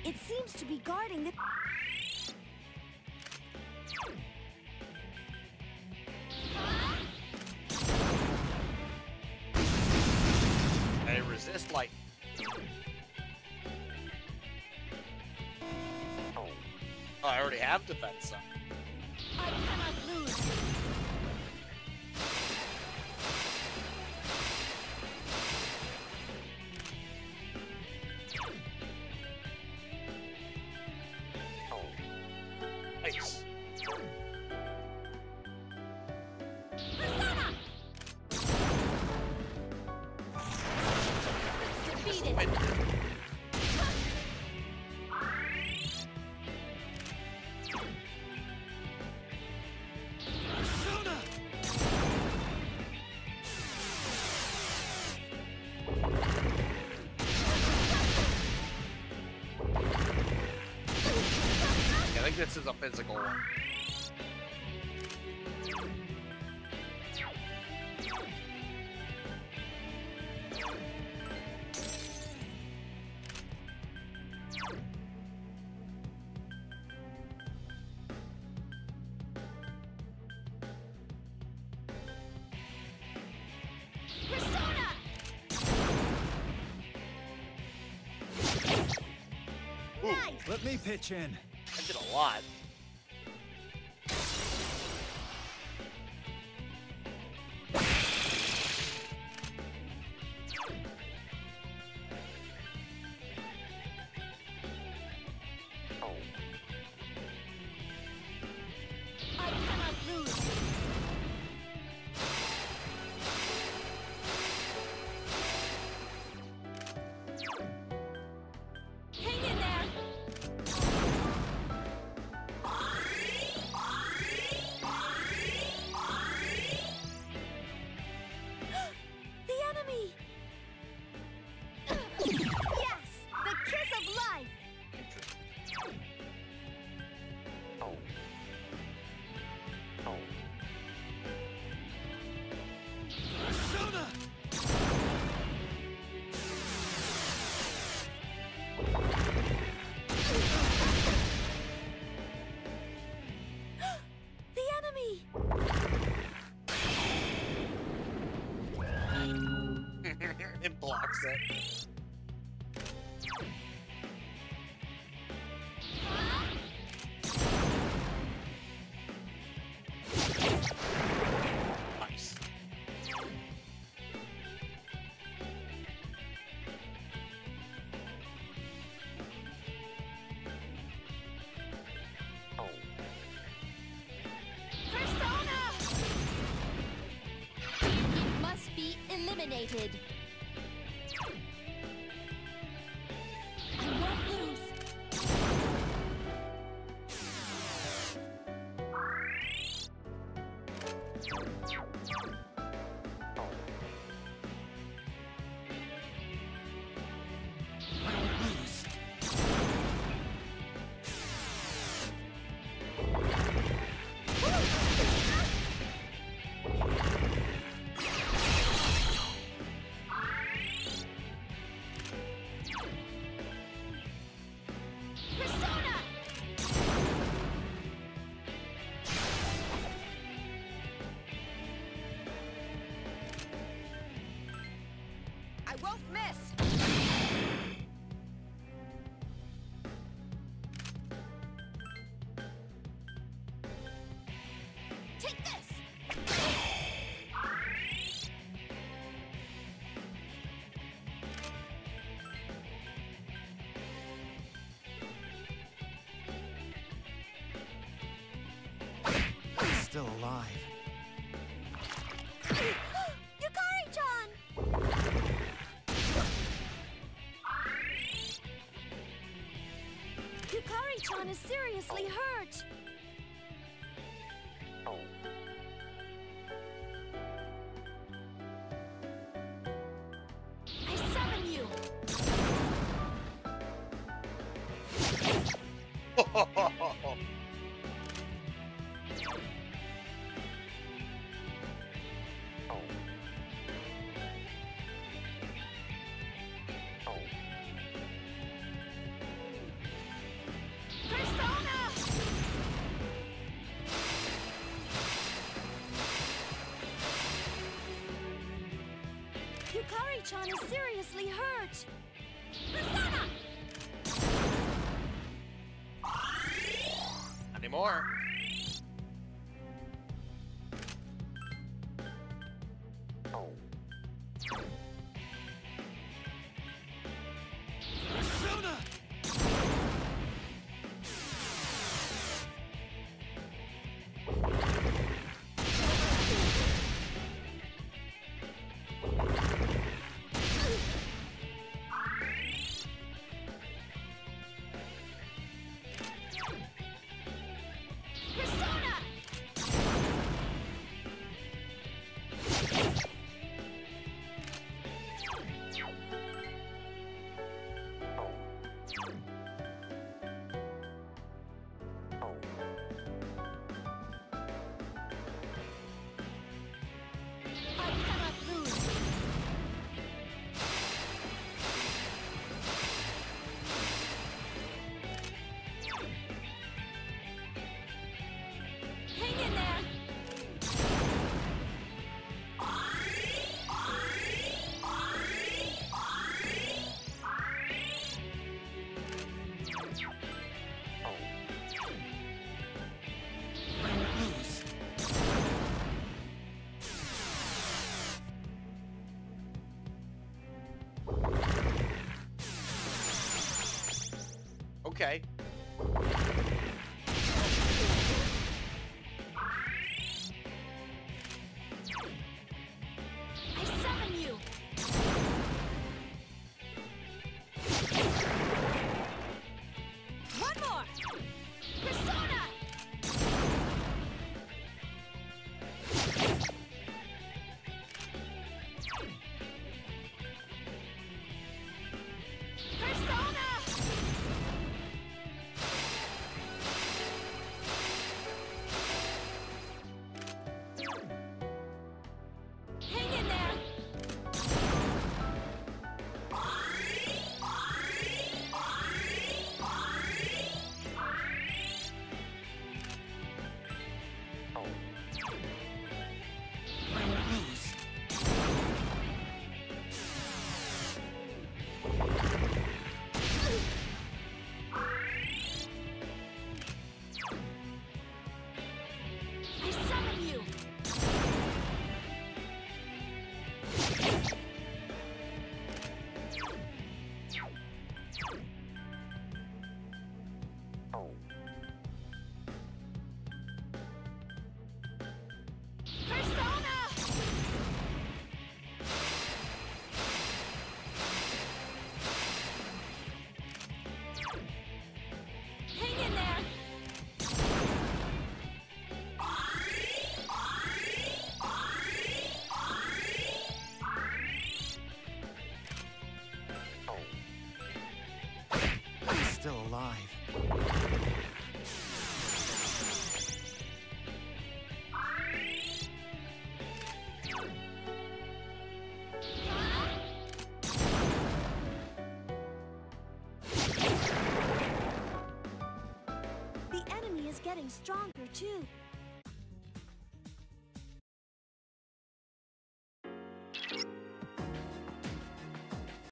It seems to be guarding the... They resist light. Oh, I already have defense, so. I cannot lose. Nice. Persona! Defeated. Wait. Persona! I think this is a physical one. Persona! Ooh, Nice! Let me pitch in. I did a lot. I cannot lose. Hang in there. The enemy. Yes, the kiss of life. Interesting. Persona! The enemy. It blocks it. Nice. Persona! It must be eliminated. I won't lose. Persona! I won't miss. Take this. Still alive. Yukari-chan! Yukari-chan is seriously hurt. I summon you. Yukari-chan is seriously hurt. Persona! Not anymore. Persona! Persona! I cannot lose. Hang in there. Lose. Okay. I summon you. One more. Persona! Persona! Hang in there. Lose. I summon you. Persona! Hang in there. I'm still alive. The enemy is getting stronger too.